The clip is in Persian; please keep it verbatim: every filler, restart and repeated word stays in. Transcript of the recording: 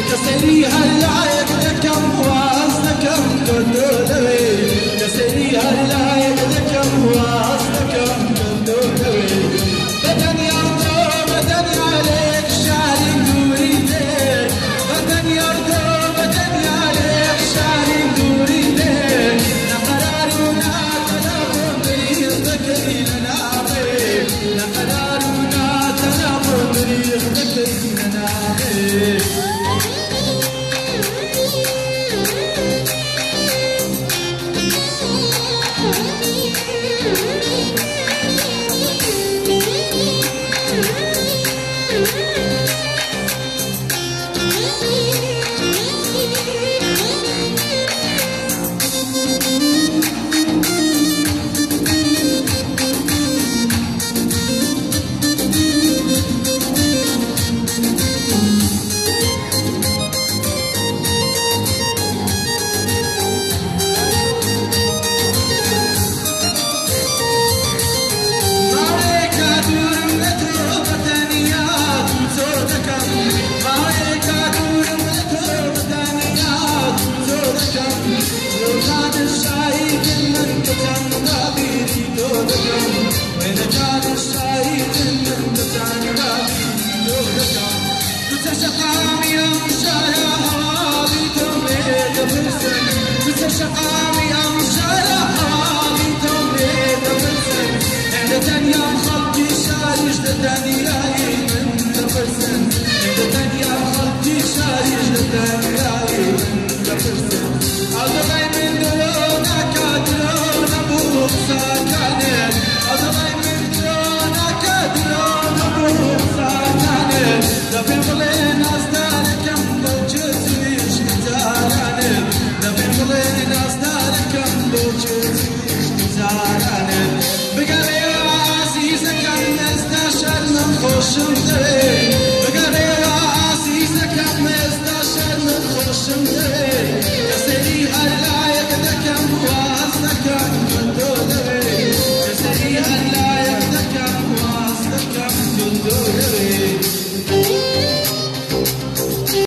كسري هالعيد لكم واصلكم كدولوي كسري هالعيد لكم واصلكم كدولوي بدن يرضو بدن عليك شعري نوريتين بدن يرضو بدن عليك شعري نوريتين نقرارنا تناقض بريق ذكري لنعطيك نقرارنا تناقض بريق ذكري لنعطيك شقامي أم شرحامي تمريد بلسن عند دنيا خلقي شارج لدنياي من بلسن عند دنيا خلقي شارج لدنياي من بلسن أضغي من دونك درون أبوك ساكنين أضغي من دونك درون أبوك ساكنين دفي غلين أصدارك أم بلجزويش مزارانين دفي غلين أصدارك أم بلجزويش مزارانين بقالي يا عزيزك أم استشعر من خوشم دري بقالي يا عزيزك أم استشعر من خوشم دري كسري هاللايك دكم واصلك كنتو دري كسري هاللايك دكم واصلك كنتو دري